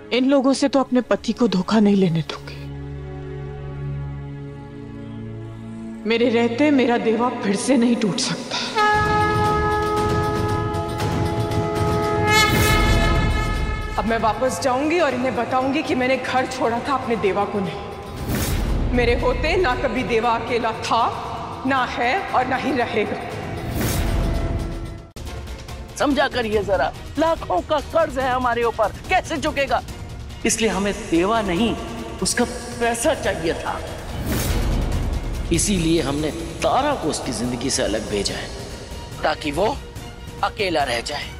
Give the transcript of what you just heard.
इन लोगों से तो अपने पति को धोखा नहीं लेने दूंगी। मेरे रहते मेरा देवा फिर से नहीं टूट सकता। अब मैं वापस जाऊंगी और इन्हें बताऊंगी कि मैंने घर छोड़ा था अपने देवा को नहीं। मेरे होते ना कभी देवा अकेला था, ना है और ना ही रहेगा। समझा करिए जरा, लाखों का कर्ज है हमारे ऊपर, कैसे चुकेगा? इसलिए हमें देवा नहीं, उसका पैसा चाहिए था। इसीलिए हमने तारा को उसकी जिंदगी से अलग भेजा है, ताकि वो अकेला रह जाए।